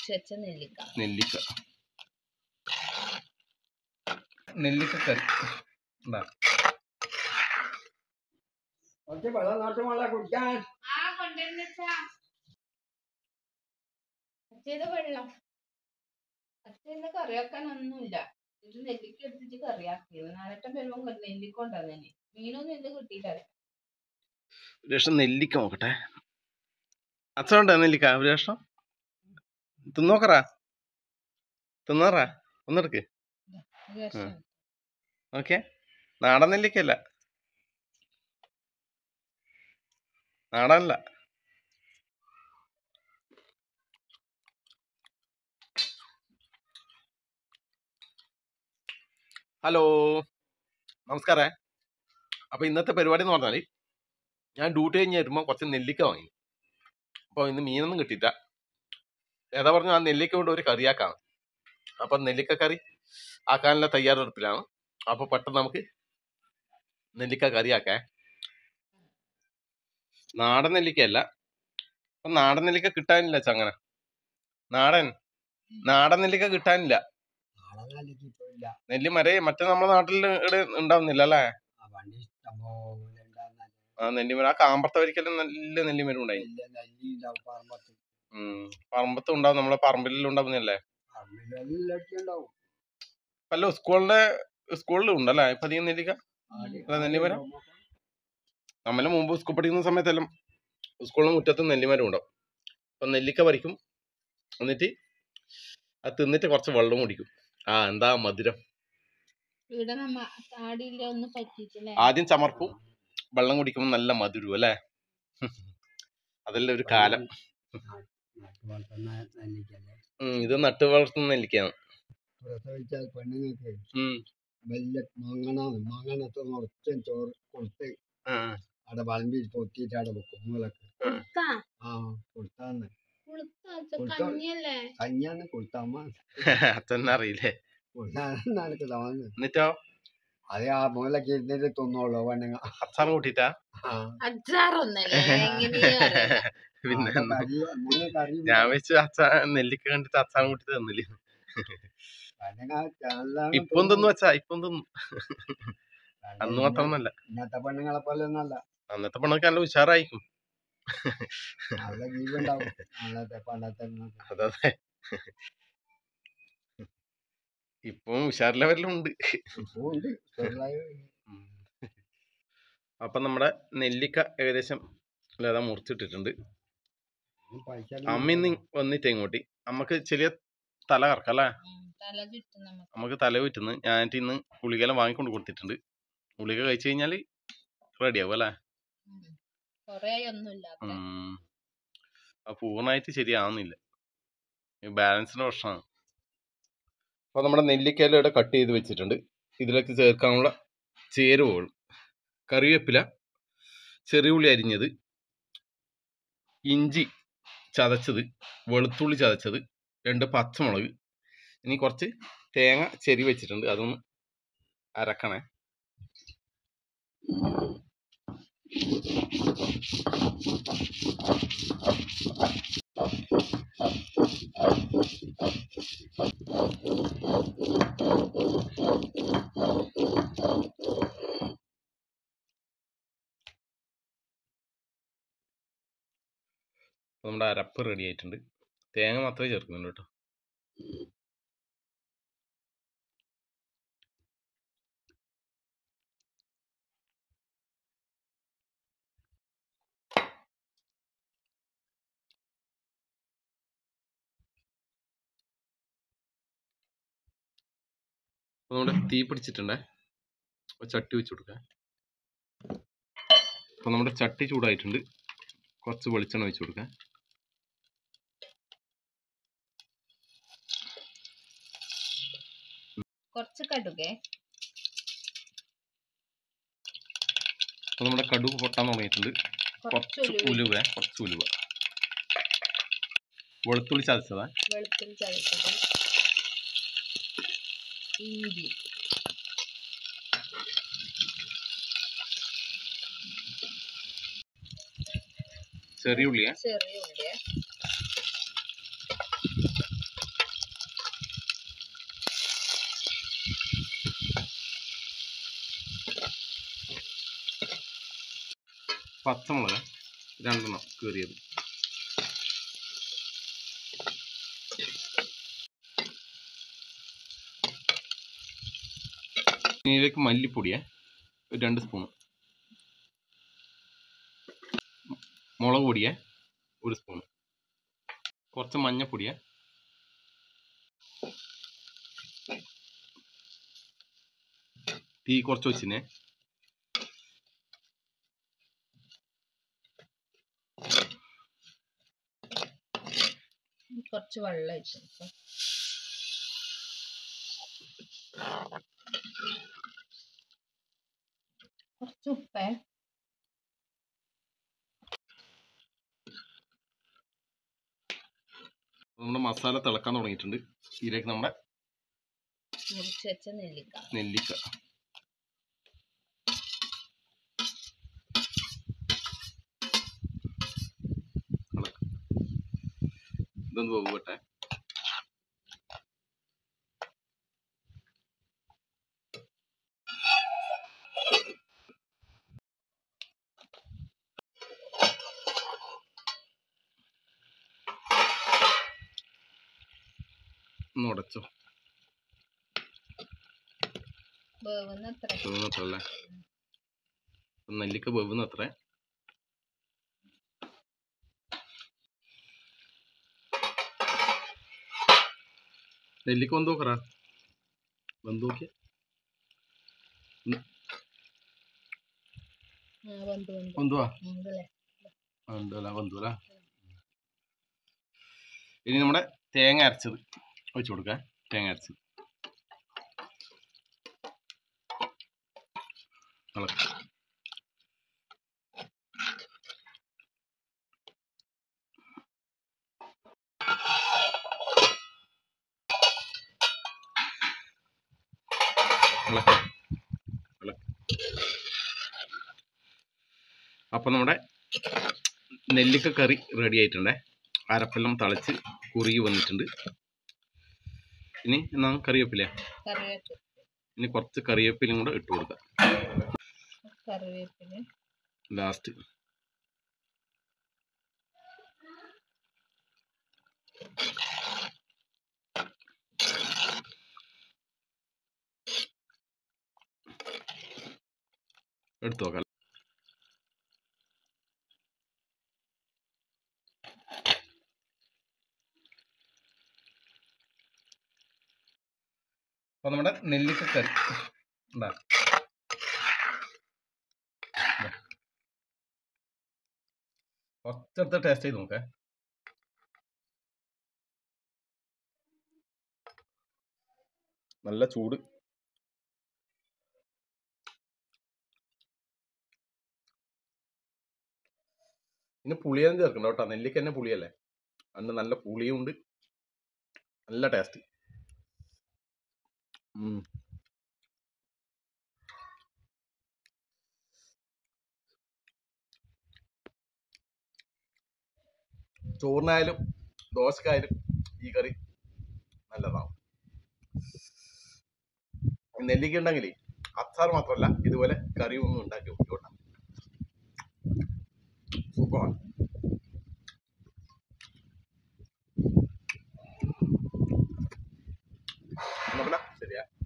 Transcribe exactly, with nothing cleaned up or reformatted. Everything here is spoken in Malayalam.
നെല്ലിക്ക നെല്ലിക്ക നെല്ലിക്ക കറി എന്താ വെള്ളം അച്ഛന് കറിയാക്കാനൊന്നുമില്ല. ഇത് നെല്ലിക്ക എടുത്തിട്ട് കറിയാക്കിയത്. നാളെ വെള്ളം നെല്ലിക്ക ഉണ്ടാകുന്നെ. മീനൊന്നും ഇന്ന് കിട്ടിയില്ല. രസം നെല്ലിക്ക നോക്കട്ടെ. അച്ഛനുണ്ടോ നെല്ലിക്ക ഒരു രസം തിന്നോക്കറാ തിന്നാറാ ഒന്നെടുക്ക്. ഓക്കെ, നാടൻ നെല്ലിക്കല്ല, നാടനല്ല. ഹലോ, നമസ്കാരേ. അപ്പോൾ ഇന്നത്തെ പരിപാടി എന്ന് പറഞ്ഞാൽ ഞാൻ ഡ്യൂട്ടി കഴിഞ്ഞ് വരുമ്പോൾ കുറച്ച് നെല്ലിക്ക വാങ്ങി. അപ്പോൾ ഇന്ന് മീനൊന്നും കിട്ടിയില്ല. ഏതാ പറഞ്ഞു ആ നെല്ലിക്ക കൊണ്ട് ഒരു കറിയാക്കാം. അപ്പം നെല്ലിക്ക കറി ആക്കാനുള്ള തയ്യാറെടുപ്പിലാണ്. അപ്പോൾ പെട്ടെന്ന് നമുക്ക് നെല്ലിക്ക കറിയാക്കേ. നാടൻ നെല്ലിക്കയല്ല, അപ്പം നാടൻ നെല്ലിക്ക കിട്ടാനില്ല ചങ്ങനെ. നാടൻ നാടൻ നെല്ലിക്ക കിട്ടാനില്ല. നെല്ലിമരേ മറ്റേ നമ്മുടെ നാട്ടിൽ ഇവിടെ ഉണ്ടാവുന്നില്ല അല്ലേ? ആ നെല്ലിമര ആ കാമ്പത്തെ വരിക്കെല്ലാം നല്ല നെല്ലിമരം ഉണ്ടായി. ഉം പറമ്പത്തും ഉണ്ടാവും, നമ്മളെ പറമ്പിലെല്ലാം ഉണ്ടാവുന്നല്ലേ. അല്ലോ സ്കൂളിന്റെ സ്കൂളിലും ഉണ്ടല്ലേ ഇപ്പൊ അധികം നെല്ലിക്ക നെല്ലിമരം. നമ്മളെ മുമ്പ് സ്കൂൾ പഠിക്കുന്ന സമയത്തെല്ലാം സ്കൂളിന് മുറ്റത്ത് നെല്ലിമരം ഉണ്ടാവും. അപ്പൊ നെല്ലിക്ക പറിക്കും, എന്നിട്ട് അത് തിന്നിട്ട് കുറച്ച് വെള്ളം കുടിക്കും. ആ എന്താ മധുരം. ആദ്യം ചമർപ്പും, വെള്ളം കുടിക്കുമ്പോൾ നല്ല മധുരം അല്ലേ. അതെല്ലാം ഒരു കാലം. ഇത് നട്ടു വളർത്തുന്ന നെല്ലിക്കാണ്. അവിടെ വളമ്പിൽ പൊത്തിട്ട് അവിടെ വെക്കും മൂലക്ക്. കഞ്ഞിയാന്ന് കൊടുത്താമ്മ അച്ഛനറിയില്ലേ. എന്നിട്ടോ അത് ആ മൂലക്ക് ഇരുന്നിട്ട് തിന്നോളൂ പെണ്ണുങ്ങ. അച്ചാർ കൂട്ടിട്ടാ പിന്നെ ഞാൻ വെച്ച് അച്ചാ നെല്ലിക്ക കണ്ടിട്ട് അച്ചാർ കൂട്ടി തന്നില്ലേ. ഇപ്പം തിന്നു വച്ചാ ഇപ്പം തിന്നു. അന്ന് മാത്രമൊന്നല്ല, ഇന്നത്തെ പെണ്ണുങ്ങളെ പോലെ ഒന്നല്ല. അന്നത്തെ പെണ്ണൊക്കെ നല്ല ഉഷാറായിരിക്കും. അതെ, ഇപ്പം ഉഷാർ ലെവലിലും ഉണ്ട്. അപ്പൊ നമ്മുടെ നെല്ലിക്ക ഏകദേശം അല്ലാതെ മുറിച്ചിട്ടിട്ടുണ്ട്. അമ്മ ഇന്ന് വന്നിട്ട് ഇങ്ങോട്ട് അമ്മക്ക് ചെറിയ തല കറക്കല്ലേ, നമുക്ക് തല ചുറ്റുന്നു. ഞാനിട്ട് ഇന്ന് ഗുളികയെല്ലാം വാങ്ങിക്കൊണ്ട് കൊടുത്തിട്ടുണ്ട്. ഗുളിക കഴിച്ചു കഴിഞ്ഞാല് റെഡി ആവും അല്ലേ. പൂർണ്ണമായിട്ട് ശരിയാവുന്നില്ല, ബാലൻസിന്റെ പ്രശ്നമാണ്. അപ്പൊ നമ്മുടെ നെല്ലിക്കയില ഇവിടെ കട്ട് ചെയ്ത് വെച്ചിട്ടുണ്ട്. ഇതിലേക്ക് ചേർക്കാനുള്ള ചേരുവകൾ: കറിവേപ്പില, ചെറിയ ഉള്ളി അരിഞ്ഞത്, ഇഞ്ചി ചതച്ചത്, വെളുത്തുള്ളി ചതച്ചത്, രണ്ട് പച്ചമുളക്, ഇനി കുറച്ച് തേങ്ങ ചെരി വെച്ചിട്ടുണ്ട്, അതൊന്ന് അരക്കണേ. നമ്മുടെ അരപ്പ് റെഡി ആയിട്ടുണ്ട്. തേങ്ങ മാത്രമേ ചേർക്കുന്നുള്ളൂ കേട്ടോ. നമ്മുടെ തീ പിടിച്ചിട്ടുണ്ടേ, ചട്ടി വെച്ച് കൊടുക്കാം. അപ്പൊ നമ്മുടെ ചട്ടി ചൂടായിട്ടുണ്ട്, കുറച്ച് വെളിച്ചെണ്ണ ഒഴിച്ചു കൊടുക്കാം. കുറച്ച് കടുകേ. അപ്പൊ നമ്മുടെ കടുക് പൊട്ടാൻ തുടങ്ങിയിട്ടുണ്ട്. കുറച്ച് ഉലുവ, കുറച്ച് ഉലുവ, വെളുത്തുള്ളി ചതച്ചതാ, വെളുത്തുള്ളി ചതച്ചത്, ഇഞ്ചി, ചെറിയ ഉള്ളിയാ, ചെറിയ ഉള്ളിയ, പച്ചമുളക് രണ്ടെണ്ണം കീറിയത്, ഇതിലേക്ക് മല്ലിപ്പൊടിയെ ഒരു രണ്ട് സ്പൂണ്, മുളക് പൊടിയെ ഒരു സ്പൂണ്, കുറച്ച് മഞ്ഞപ്പൊടിയെ, തീ കുറച്ച് വെച്ചിനെ, കുറച്ച് വെള്ളം ഒഴിച്ചു, കുറച്ച് ഉപ്പേ, നമ്മുടെ മസാല തിളക്കാൻ തുടങ്ങിയിട്ടുണ്ട്. ഇതിലേക്ക് നമ്മുടെ മുറിച്ച് വെച്ച നെല്ലിക്ക നെല്ലിക്ക ഇതൊന്ന് പോകട്ടെ. ഒന്ന് ഉടച്ചോ, വേവുന്നത്രല്ലേ, നെല്ലിക്ക വേവുന്നത്ര. നെല്ലിക്ക വന്ന് നോക്കറാ, വന്ന് നോക്കിയ വന്തുവാ വന്തൂല വന്തൂല. ഇനി നമ്മുടെ തേങ്ങ അരച്ചത് ഒഴിച്ചു കൊടുക്കാം. തേങ്ങ അരച്ചത് ഇളക്കാം. അപ്പം നമ്മുടെ നെല്ലിക്ക കറി റെഡി ആയിട്ടുണ്ടേ. അരപ്പെല്ലാം തളിച്ച് കുറുകി വന്നിട്ടുണ്ട്. ഇനി എന്നാ കറിവേപ്പില, ഇനി കുറച്ച് കറിവേപ്പിലും കൂടെ ഇട്ട് കൊടുക്കാം ലാസ്റ്റ്. എടുത്തു നോക്കാം. അപ്പൊ നമ്മുടെ നെല്ലിക്ക കറി ഉണ്ടാ കുറച്ചെടുത്ത് ടേസ്റ്റ് ചെയ്ത് നോക്കേ. നല്ല ചൂട്. ഇനി പുളിയൊന്നും ചേർക്കണ്ട കേട്ടോ, നെല്ലിക്ക തന്നെ പുളിയല്ലേ, അതിന് നല്ല പുളിയും ഉണ്ട്, നല്ല ടേസ്റ്റ്. ചോറിനായാലും ദോശക്കായാലും ഈ കറി നല്ലതാവും. നെല്ലിക്ക ഉണ്ടെങ്കിൽ അച്ചാർ മാത്രമല്ല ഇതുപോലെ കറി ഒന്നും ഉണ്ടാക്കി നോക്കിക്കോട്ടെ, സൂപ്പറാണ്. ശരിയാ.